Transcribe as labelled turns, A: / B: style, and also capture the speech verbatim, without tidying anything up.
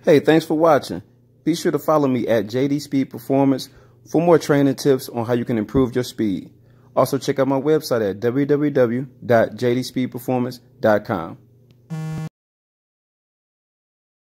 A: Hey, thanks for watching. Be sure to follow me at J D Speed Performance for more training tips on how you can improve your speed. Also, check out my website at w w w dot j d speed performance dot com.